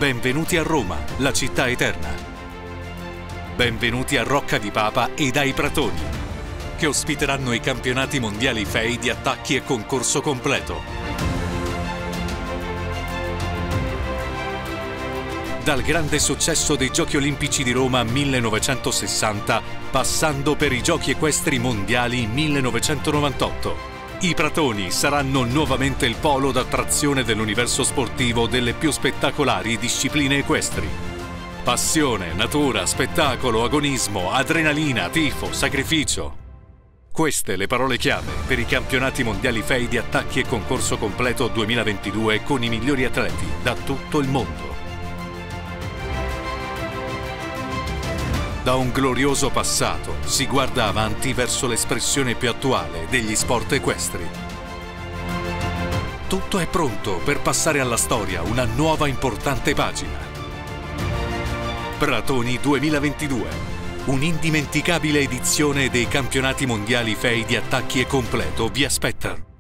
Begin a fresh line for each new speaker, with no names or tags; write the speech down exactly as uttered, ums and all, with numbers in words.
Benvenuti a Roma, la città eterna. Benvenuti a Rocca di Papa ed ai Pratoni, che ospiteranno i campionati mondiali F E I di attacchi e concorso completo. Dal grande successo dei Giochi Olimpici di Roma millenovecentosessanta, passando per i Giochi Equestri Mondiali millenovecentonovantotto. I Pratoni saranno nuovamente il polo d'attrazione dell'universo sportivo delle più spettacolari discipline equestri. Passione, natura, spettacolo, agonismo, adrenalina, tifo, sacrificio. Queste le parole chiave per i campionati mondiali F E I di attacchi e concorso completo duemilaventidue con i migliori atleti da tutto il mondo. Da un glorioso passato si guarda avanti verso l'espressione più attuale degli sport equestri. Tutto è pronto per passare alla storia una nuova importante pagina. Pratoni duemilaventidue, un'indimenticabile edizione dei campionati mondiali F E I di attacchi e completo vi aspetta.